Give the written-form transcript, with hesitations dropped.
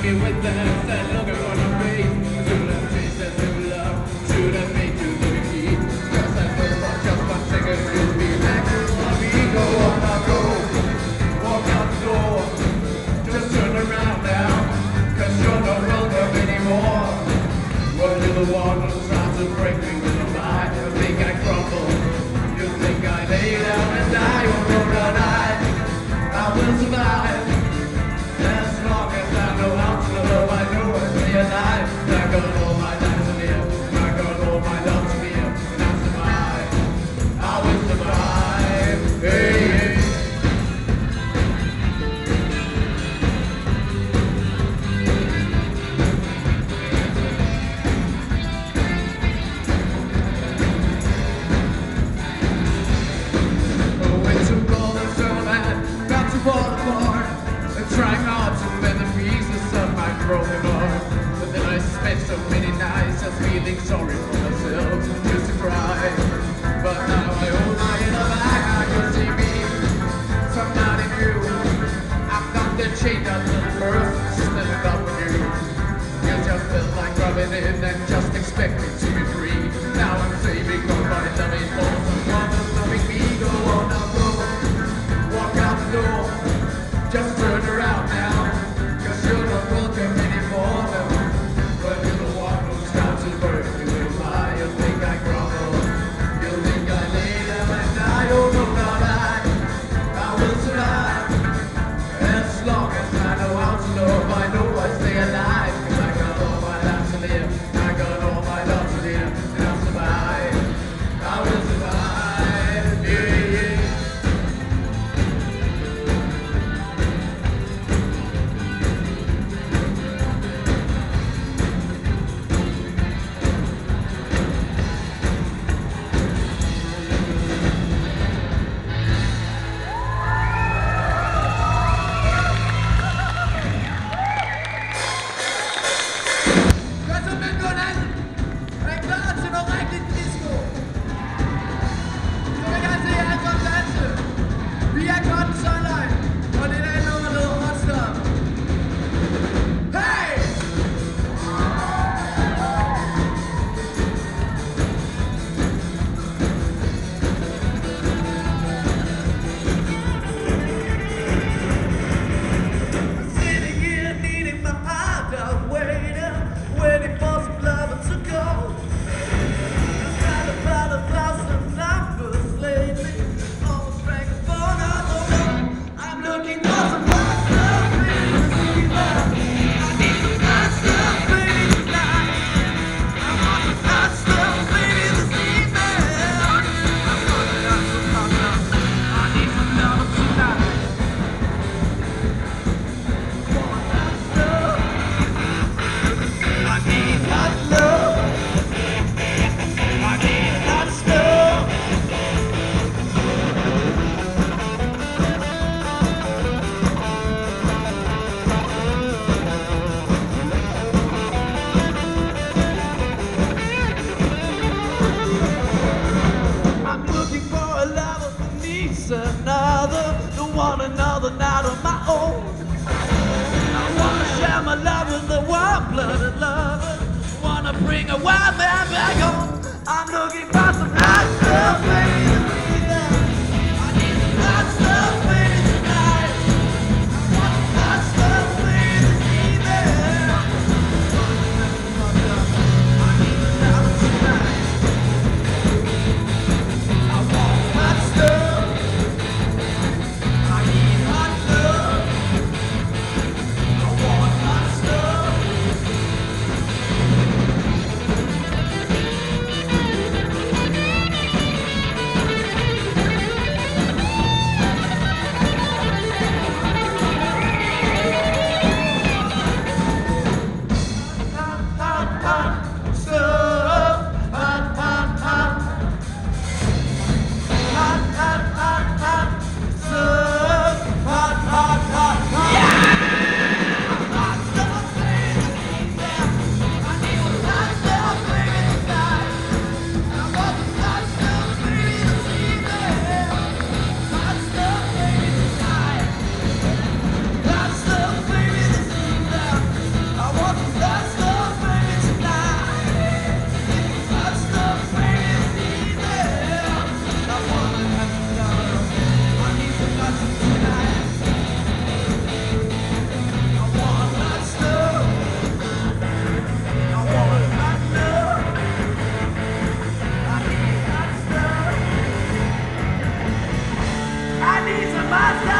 me with that, said looking for the face. Should have chased that new love, should have made you look at me. Just that little for just 1 second, you'll be back. Let me go on a road, walk out the door. Just turn around now, cause you're not welcome anymore. Well, you're the one who's trying to break me with a lie. You think I crumble, you think I lay down and die. Oh no, no, I will survive. As long as I know how to love, I know I stay alive. I got all my life to live, I got all my love to give, and I'll survive. I will survive. Hey, hey. Trying hard to mend the pieces of my broken heart, but then I spent so many nights just feeling sorry for myself, just to cry. But now I hold my head up high, I can see me, somebody new. I'm not the chained up little person standing up with you. You just felt like rubbing in and just expecting to be free. Now I'm saving nobody loving for someone who's loving me. Go on the road, walk out the door. Just turn around now, cause you're not welcome anymore. But you're the one who's trying to burn you will lie. You think I crumble, you think I lay down and die. Oh no, not I will survive. As long as I know how to love, I know I stay alive. Cause I got all my life to live, I got all my love to live, and I'll survive. I will survive, yeah, yeah. Another night of my own. I wanna share my love with the warm-blooded lover. Wanna bring a wild man back home. I'm looking for some hot stuff, baby. I need some hot stuff, baby, tonight. I want some hot stuff, baby, this evening. I need some love tonight. I want hot stuff. Basta!